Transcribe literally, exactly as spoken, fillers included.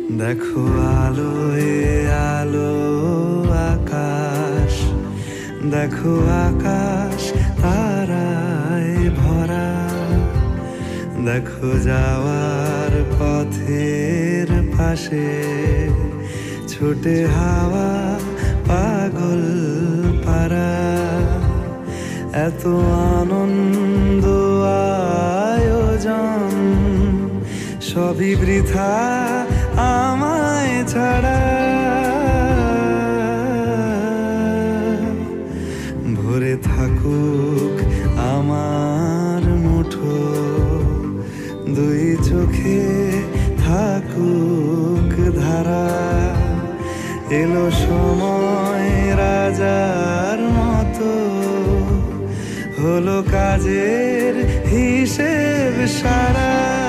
দেখো আলোয় আলো আকাশ, দেখো আকাশ তারায় ভরা, দেখো যাওয়ার পথের পাশে ছোটে হাওয়া পাগল পারা। এত আনন্দ আয়োজন সবই বৃথা আমায় ছাড়া। ভরে থাকুক আমার মুঠো, দুই চোখে থাকুক ধারা। এলো সময় রাজার মতো, হলো কাজের হিসেব সারা।